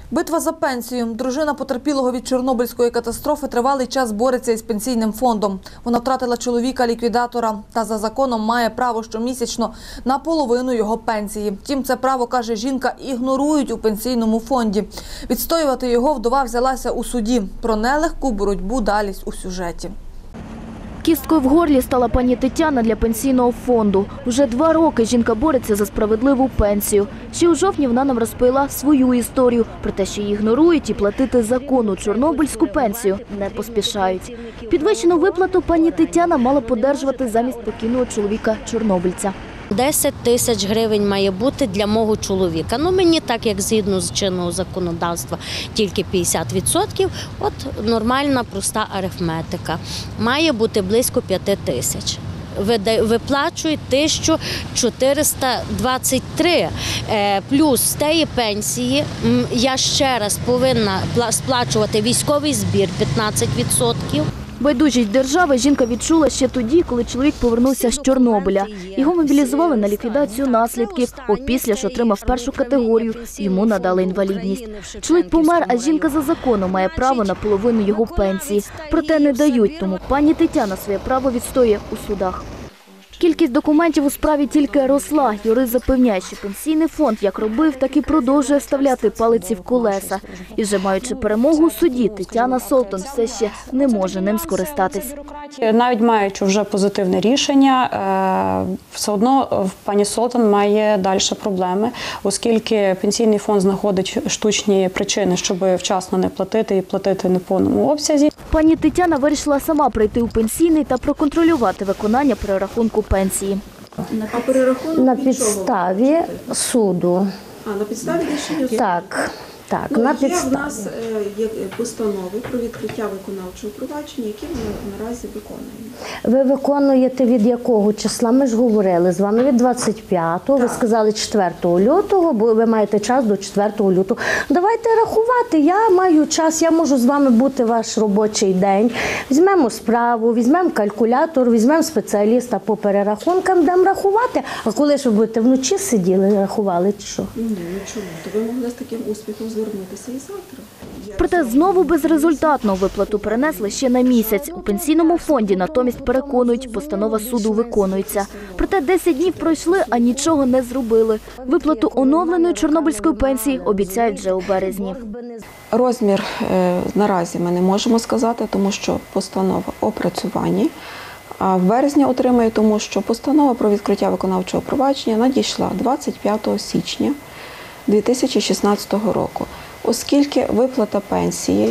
Битва за пенсію. Дружина потерпілого від Чорнобильської катастрофи тривалий час бореться із пенсійним фондом. Вона втратила чоловіка-ліквідатора та за законом має право щомісячно на половину його пенсії. Втім, це право, каже жінка, ігнорують у пенсійному фонді. Відстоювати його вдова взялася у суді. Про нелегку боротьбу далі у сюжеті. Кісткою в горлі стала пані Тетяна для пенсійного фонду. Уже 2 роки жінка бореться за справедливу пенсію. Ще у жовтні вона нам розповіла свою історію про те, що її ігнорують і платити законну чорнобильську пенсію не поспішають. Підвищену виплату пані Тетяна мала подержувати замість покійного чоловіка-чорнобильця. 10 тисяч гривень має бути для мого чоловіка. Мені так, як згідно з чинного законодавства, тільки 50%. От нормальна, проста арифметика. Має бути близько 5 тисяч. Виплачують 1423. Плюс з тієї пенсії я ще раз повинна сплачувати військовий збір 15%. Байдужість держави жінка відчула ще тоді, коли чоловік повернувся з Чорнобиля. Його мобілізували на ліквідацію наслідків. Опісля ж отримав 1-ю категорію, йому надали інвалідність. Чоловік помер, а жінка за законом має право на половину його пенсії. Проте не дають, тому пані Тетяна своє право відстоює у судах. Кількість документів у справі тільки росла. Юрист запевняє, що пенсійний фонд як робив, так і продовжує вставляти палиці в колеса. І вже маючи перемогу у суді, Тетяна Солтон все ще не може ним скористатись. Навіть маючи вже позитивне рішення, все одно пані Солтон має далі проблеми, оскільки пенсійний фонд знаходить штучні причини, щоб вчасно не платити і платити не в повному обсязі. Пані Тетяна вирішила сама прийти у пенсійний та проконтролювати виконання перерахунку пенсії. А перерахунок на підставі суду. На підставі рішення суду? Так, на підставі. В нас є постанови про відкриття виконавчого провадження, які ми наразі виконуємо. Ви виконуєте від якого числа? Ми ж говорили з вами від 25-го, ви сказали 4 лютого, бо ви маєте час до 4 лютого. Давайте рахувати, я маю час, я можу з вами бути ваш робочий день. Візьмемо справу, візьмемо калькулятор, візьмемо спеціаліста по перерахункам, будемо рахувати. А коли ж ви будете вночі сиділи, рахували чи що? Ні, чому? То ви могли з таким успіхом звернутися і завтра. Проте знову безрезультатно виплату перенесли ще на місяць. У пенсійному фонді натомість переконують, постанова суду виконується. Проте 10 днів пройшли, а нічого не зробили. Виплату оновленої чорнобильської пенсії обіцяють вже у березні. Розмір наразі ми не можемо сказати, тому що постанова опрацюванні. А в березні отримає, тому що постанова про відкриття виконавчого провадження надійшла 25 січня 2016 року. Оскільки виплата пенсії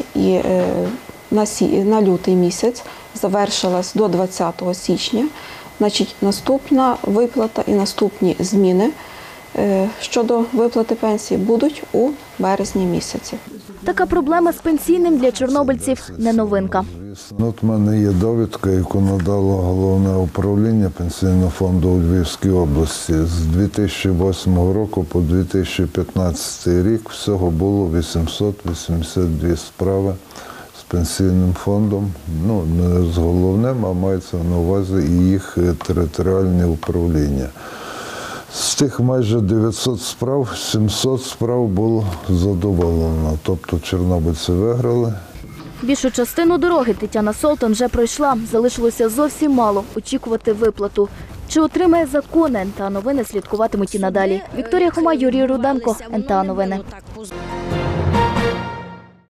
на лютий місяць завершилась до 20 січня, значить наступна виплата і наступні зміни щодо виплати пенсії будуть у березні місяці. Така проблема з пенсійним для чорнобильців не новинка. От в мене є довідка, яку надало Головне управління Пенсійного фонду у Львівській області. З 2008 року по 2015 рік всього було 882 справи з Пенсійним фондом. Не з головним, а мається на увазі і їх територіальне управління. З тих майже 900 справ, 700 справ було задоволено. Тобто чорнобильці виграли. Більшу частину дороги Тетяна Солтон вже пройшла. Залишилося зовсім мало – очікувати виплату. Чи отримає закон, НТА Новини слідкуватимуть і надалі. Вікторія Хома, Юрій Руденко, НТА Новини.